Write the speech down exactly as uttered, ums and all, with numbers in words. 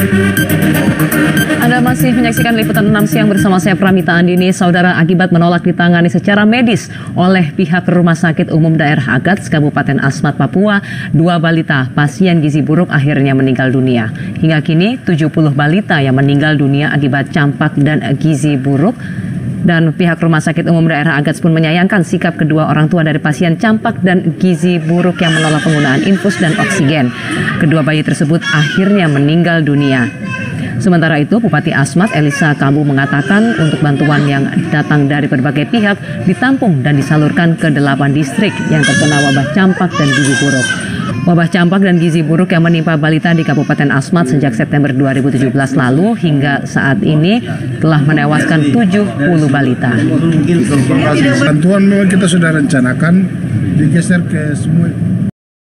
Anda masih menyaksikan liputan enam siang bersama saya Pramita Andini. Saudara, akibat menolak ditangani secara medis oleh pihak Rumah Sakit Umum Daerah Agats, Kabupaten Asmat, Papua, dua balita pasien gizi buruk akhirnya meninggal dunia. Hingga kini, tujuh puluh balita yang meninggal dunia akibat campak dan gizi buruk. Dan pihak Rumah Sakit Umum Daerah Agats pun menyayangkan sikap kedua orang tua dari pasien campak dan gizi buruk yang menolak penggunaan infus dan oksigen. Kedua bayi tersebut akhirnya meninggal dunia. Sementara itu, Bupati Asmat Elisa Kambu mengatakan untuk bantuan yang datang dari berbagai pihak ditampung dan disalurkan ke delapan distrik yang terkena wabah campak dan gizi buruk. Wabah campak dan gizi buruk yang menimpa balita di Kabupaten Asmat sejak September dua ribu tujuh belas lalu hingga saat ini telah menewaskan tujuh puluh balita. Bantuan memang kita sudah rencanakan digeser ke semua